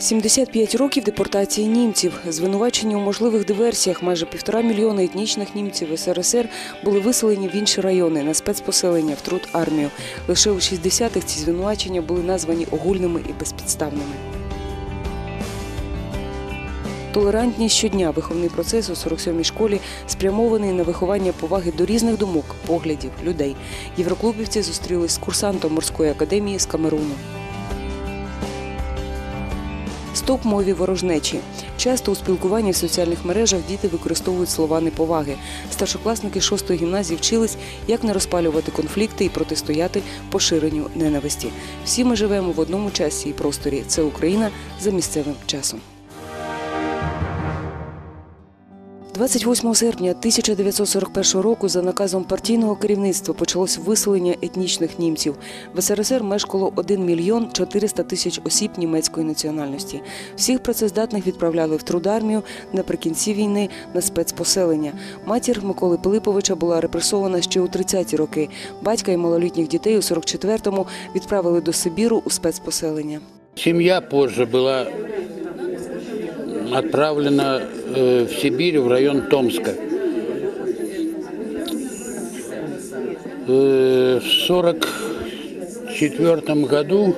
75 років депортації німців. Звинувачені у можливих диверсіях майже 1,5 мільйона етнічних німців СРСР були виселені в інші райони на спецпоселення в Трудармію. Лише у 60-х ці звинувачення були названі огульними і безпідставними. Толерантність щодня. Виховний процес у 47-й школі спрямований на виховання поваги до різних думок, поглядів, людей. Євроклубівці зустрілись з курсантом морської академії з Камеруну. Стоп мові ворожнечі. Часто у спілкуванні в соціальних мережах діти використовують слова неповаги. Старшокласники 6-ї гімназії вчились, як не розпалювати конфлікти і протистояти поширенню ненависті. Всі ми живемо в одному часі і просторі. Це Україна за місцевим часом. 28 серпня 1941 року за наказом партійного керівництва почалось виселення етнічних німців. В СРСР мешкало 1 мільйон 400 тисяч осіб німецької національності. Всіх працездатних відправляли в Трудармію, наприкінці війни на спецпоселення. Матір Миколи Пилиповича була репресована ще у 30-ті роки. Батька і малолітніх дітей у 44-му відправили до Сибіру у спецпоселення. Сім'я позже була отправлена в Сибирь, в район Томска. В 1944 году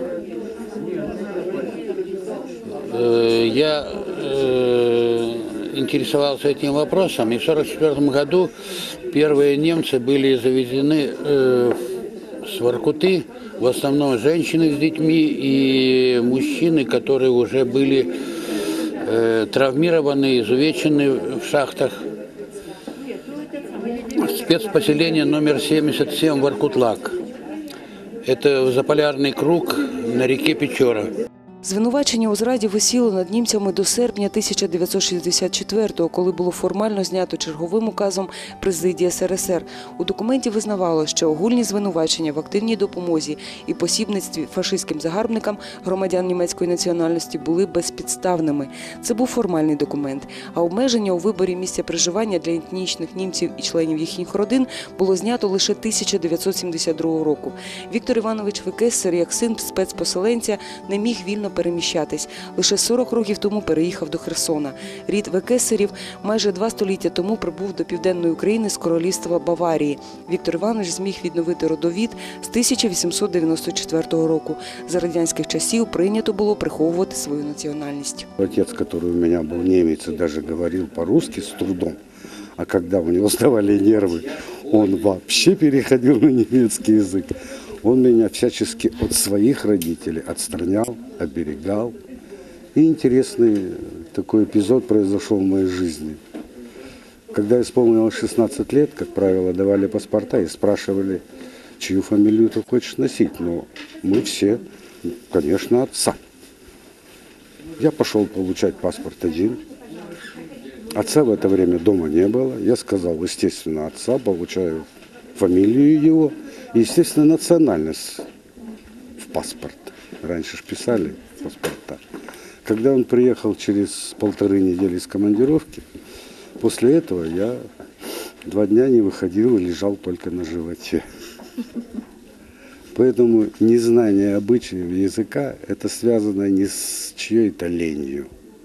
я интересовался этим вопросом, и в 1944 году первые немцы были завезены с Воркуты, в основном женщины с детьми и мужчины, которые уже были травмированы, изувечены в шахтах. Спецпоселение номер 77 Воркутлак. Это заполярный круг на реке Печора. Звинувачення у зраді висіло над німцями до серпня 1964-го, коли було формально знято черговим указом президії СРСР. У документі визнавало, що огульні звинувачення в активній допомозі і посібництві фашистським загарбникам громадян німецької національності були безпідставними. Це був формальний документ. А обмеження у виборі місця проживання для етнічних німців і членів їхніх родин було знято лише 1972 року. Віктор Іванович Векессер, як син спецпоселенця, не міг вільно переміщатись. Лише 40 років тому переїхав до Херсона. Рід Векессерів майже 2 століття тому прибув до Південної України з королівства Баварії. Віктор Іванович зміг відновити родовід з 1894 року. За радянських часів прийнято було приховувати свою національність. Отець, який у мене був німець, навіть говорив по-русски з трудом. А коли у нього здавали нерви, він взагалі переходив на німецький язик. Он меня всячески от своих родителей отстранял, оберегал. И интересный такой эпизод произошел в моей жизни. Когда исполнилось 16 лет, как правило, давали паспорта и спрашивали, чью фамилию ты хочешь носить. Но мы все, конечно, отца. Я пошел получать паспорт один. Отца в это время дома не было. Я сказал, естественно, отца, получаю фамилию его. Естественно, национальность в паспорт. Раньше ж писали паспорта. Когда он приехал через 1,5 недели с командировки, после этого я 2 дня не выходил и лежал только на животе. Поэтому незнание обычаев языка – это связано не с чьей-то ленью,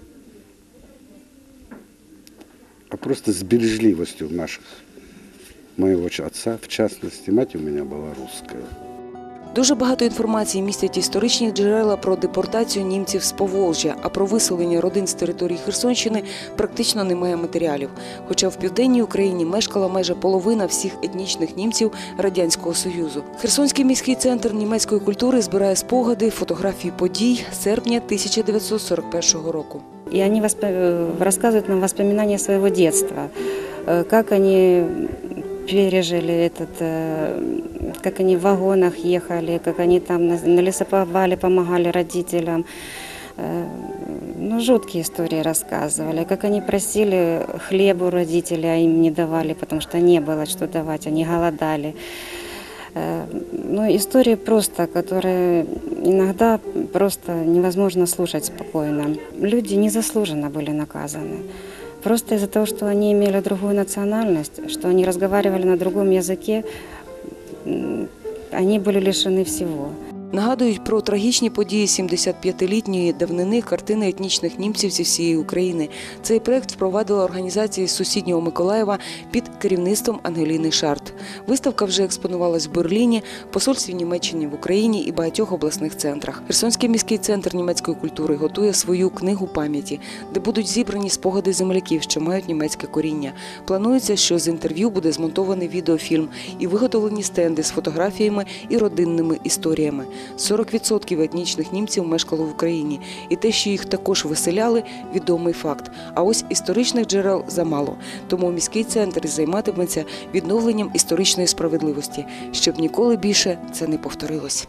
а просто с бережливостью наших. Моего отца, в частности, мать у меня була русская. Дуже багато інформації містять історичні джерела про депортацію німців з Поволжя, а про виселення родин з території Херсонщини практично немає матеріалів. Хоча в Південній Україні мешкала майже половина всіх етнічних німців Радянського Союзу. Херсонський міський центр німецької культури збирає спогади, фотографії подій серпня 1941 року. И они рассказывают нам воспоминания своего детства, как они пережили как они в вагонах ехали, как они там на лесоповале помогали родителям. Ну, жуткие истории рассказывали, как они просили хлеб у родителей, а им не давали, потому что не было что давать, они голодали. Ну, истории просто, которые иногда просто невозможно слушать спокойно. Люди незаслуженно были наказаны. Просто из-за того, что они имели другую национальность, что они разговаривали на другом языке, они были лишены всего. Нагадують про трагічні події 75-літньої давнини картини етнічних німців зі всієї України. Цей проект впровадила організація з сусіднього Миколаєва під керівництвом Ангеліни Шарт. Виставка вже експонувалась в Берліні, посольстві Німеччини в Україні і багатьох обласних центрах. Херсонський міський центр німецької культури готує свою книгу пам'яті, де будуть зібрані спогади земляків, що мають німецьке коріння. Планується, що з інтерв'ю буде змонтований відеофільм і виготовлені стенди з фотографіями і родинними історіями. 40% етнічних німців мешкало в Україні. І те, що їх також виселяли – відомий факт. А ось історичних джерел замало. Тому міський центр займатиметься відновленням історичної справедливості, щоб ніколи більше це не повторилось.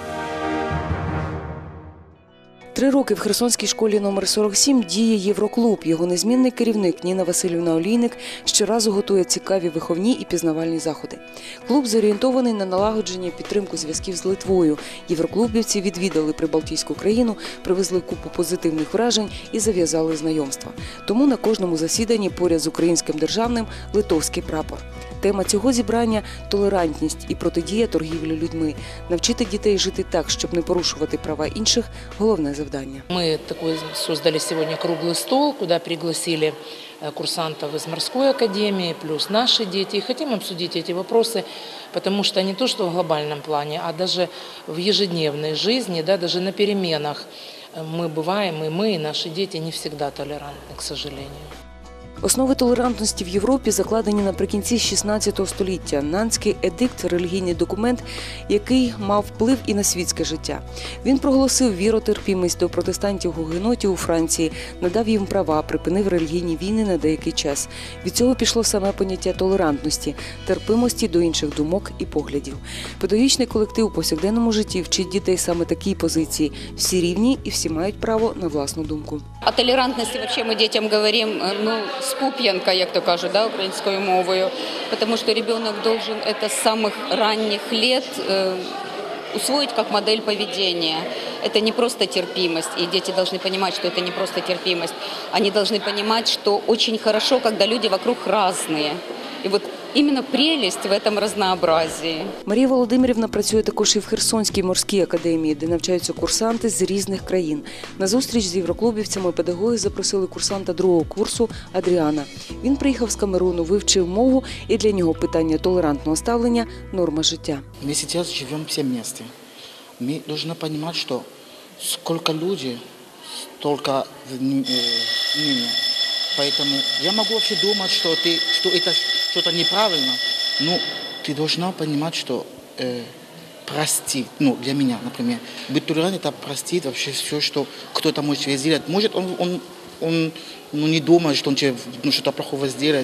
3 роки в Херсонській школі номер 47 діє Євроклуб. Його незмінний керівник Ніна Василівна Олійник щоразу готує цікаві виховні і пізнавальні заходи. Клуб зорієнтований на налагодження і підтримку зв'язків з Литвою. Євроклубівці відвідали прибалтійську країну, привезли купу позитивних вражень і зав'язали знайомства. Тому на кожному засіданні поряд з українським державним – литовський прапор. Тема цього зібрання – толерантність і протидія торгівлі людьми. Навчити дітей жити так, щоб не порушувати права інших – головне завдання. Мы такой создали сегодня круглый стол, куда пригласили курсантов из морской академии, плюс наши дети. И хотим обсудить эти вопросы, потому что не то, что в глобальном плане, а даже в ежедневной жизни, да, даже на переменах мы бываем, и мы, и наши дети не всегда толерантны, к сожалению. Основи толерантності в Європі закладені наприкінці 16 століття. Нанський едикт – релігійний документ, який мав вплив і на світське життя. Він проголосив віротерпімість до протестантів-гугенотів у Франції, надав їм права, припинив релігійні війни на деякий час. Від цього пішло саме поняття толерантності, терпимості до інших думок і поглядів. Педагогічний колектив у повсякденному житті вчить дітей саме такій позиції. Всі рівні і всі мають право на власну думку. О толерантности вообще мы детям говорим, с пуп'янка, як то кажуть, да, українською мовою, потому что ребенок должен это с самых ранних лет усвоить как модель поведения. Это не просто терпимость, и дети должны понимать, что это не просто терпимость. Они должны понимать, что очень хорошо, когда люди вокруг разные. І от іменно прелість в цьому разнообразии. Марія Володимирівна працює також і в Херсонській морській академії, де навчаються курсанти з різних країн. На зустріч з євроклубівцями педагоги запросили курсанта 2-го курсу Адріана. Він приїхав з Камеруну, вивчив мову, і для нього питання толерантного ставлення – норма життя. Мы сейчас живем все вместе. Мы должны понимать, что сколько людей, столько мнений. Поэтому я могу вообще думать, что это что-то неправильно, но ты должна понимать, что простить, для меня, например, быть толерантным – это простить вообще все, что кто-то может тебе сделать. Может, он не думает, что он тебе что-то плохого сделает,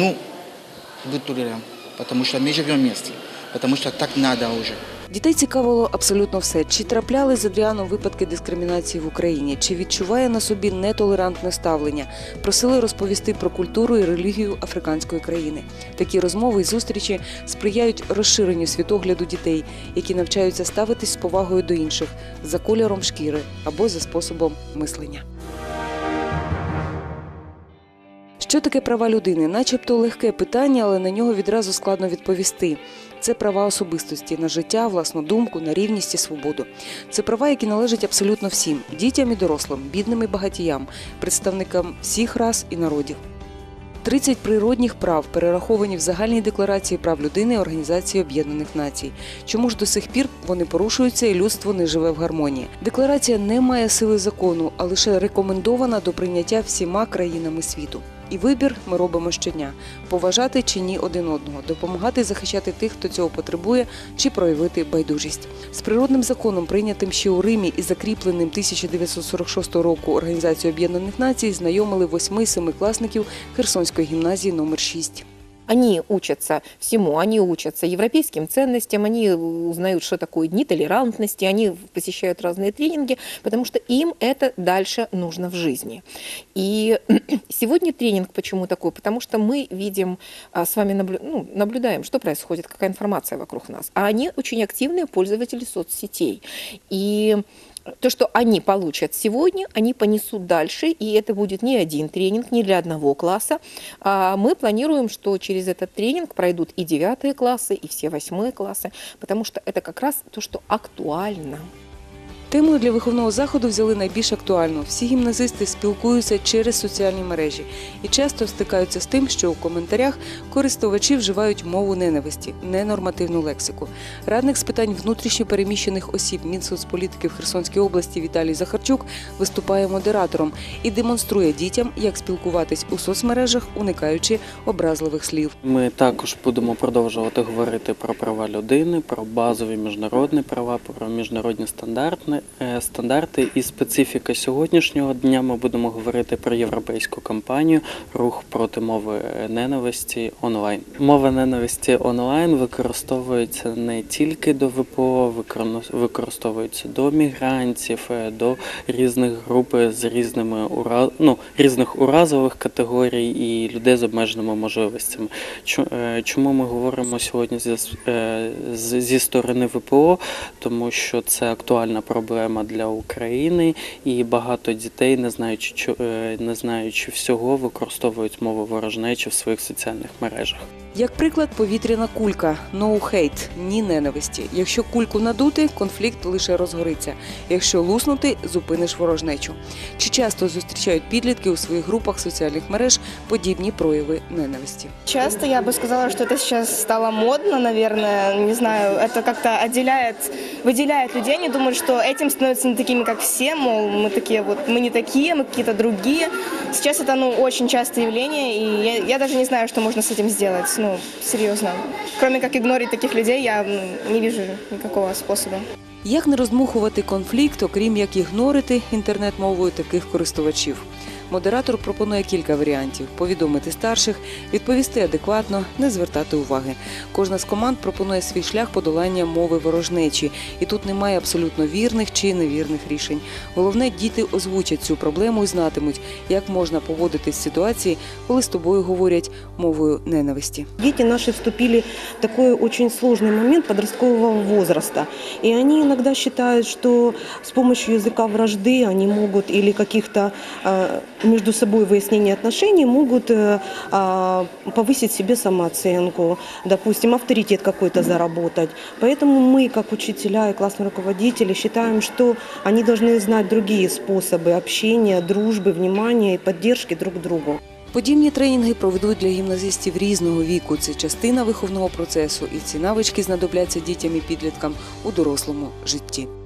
быть толерантным, потому что мы живем вместе, потому что так надо уже. Дітей цікавило абсолютно все. Чи трапляли з Адріаном випадки дискримінації в Україні, чи відчуває на собі нетолерантне ставлення. Просили розповісти про культуру і релігію африканської країни. Такі розмови і зустрічі сприяють розширенню світогляду дітей, які навчаються ставитись з повагою до інших, за кольором шкіри або за способом мислення. Що таке права людини? Начебто легке питання, але на нього відразу складно відповісти. Це права особистості на життя, власну думку, на рівність і свободу. Це права, які належать абсолютно всім – дітям і дорослим, бідним і багатіям, представникам всіх рас і народів. 30 природних прав перераховані в Загальній декларації прав людини Організації Об'єднаних Націй. Чому ж до сих пір вони порушуються і людство не живе в гармонії? Декларація не має сили закону, а лише рекомендована до прийняття всіма країнами світу. І вибір ми робимо щодня – поважати чи ні один одного, допомагати захищати тих, хто цього потребує, чи проявити байдужість. З природним законом, прийнятим ще у Римі і закріпленим 1946 року Організацією Об'єднаних Націй, знайомили 8-7-класників Херсонської гімназії номер 6. Они учатся всему, они учатся европейским ценностям, они узнают, что такое дни толерантности, они посещают разные тренинги, потому что им это дальше нужно в жизни. И сегодня тренинг почему такой? Потому что мы видим, с вами наблюдаем, что происходит, какая информация вокруг нас. А они очень активные пользователи соцсетей. И то, что они получат сегодня, они понесут дальше, и это будет не один тренинг, не для одного класса. Мы планируем, что через этот тренинг пройдут и 9 классы, и все 8 классы, потому что это как раз то, что актуально. Темою для виховного заходу взяли найбільш актуальну. Всі гімназисти спілкуються через соціальні мережі і часто стикаються з тим, що у коментарях користувачі вживають мову ненависті, ненормативну лексику. Радник з питань внутрішньо переміщених осіб Мінсоцполітики в Херсонській області Віталій Захарчук виступає модератором і демонструє дітям, як спілкуватись у соцмережах, уникаючи образливих слів. Ми також будемо продовжувати говорити про права людини, про базові міжнародні права, про міжнародні стандарти і специфіка сьогоднішнього дня. Ми будемо говорити про європейську кампанію «Рух проти мови ненависті онлайн». Мова ненависті онлайн використовується не тільки до ВПО, використовується до мігрантів, до різних груп з різних уразових категорій і людей з обмеженими можливостями. Чому ми говоримо сьогодні зі сторони ВПО? Тому що це актуальна проблема для України, і багато дітей, не знаючи всього, використовують мову ворожнечі в своїх соціальних мережах. Як приклад, повітряна кулька – no hate, ні ненависті. Якщо кульку надути, конфлікт лише розгориться. Якщо луснути, зупиниш ворожнечу. Чи часто зустрічають підлітки у своїх групах соціальних мереж подібні прояви ненависті? Часто я бы сказала, что это сейчас стало модно, наверное, не знаю, это как-то выделяет людей, они думают, что этим становятся не такими, как все, мол, мы не такие, мы какие-то другие. Сейчас это, очень частое явление, и я даже не знаю, что можно с этим сделать, серьезно. Кроме как игнорить таких людей, я не вижу никакого способа. Як не роздмухувати конфлікт, окрім як ігнорити інтернет-мовою таких користувачів? Модератор пропонує кілька варіантів – повідомити старших, відповісти адекватно, не звертати уваги. Кожна з команд пропонує свій шлях подолання мови ворожнечі. І тут немає абсолютно вірних чи невірних рішень. Головне, діти озвучать цю проблему і знатимуть, як можна поводитись в ситуації, коли з тобою говорять мовою ненависті. Дети наши вступили в такой очень сложный момент подросткового возраста. И они иногда считают, что с помощью языка вражды они могут или каких-то между собой выяснения отношений могут повысить себе самооценку, допустим, авторитет какой-то заработать. Поэтому мы, как учителя и классные руководители, считаем, что они должны знать другие способы общения, дружбы, внимания и поддержки друг другу. Подібні тренінги проведуть для гімназистів різного віку. Це частина виховного процесу, і ці навички знадобляться дітям і підліткам у дорослому житті.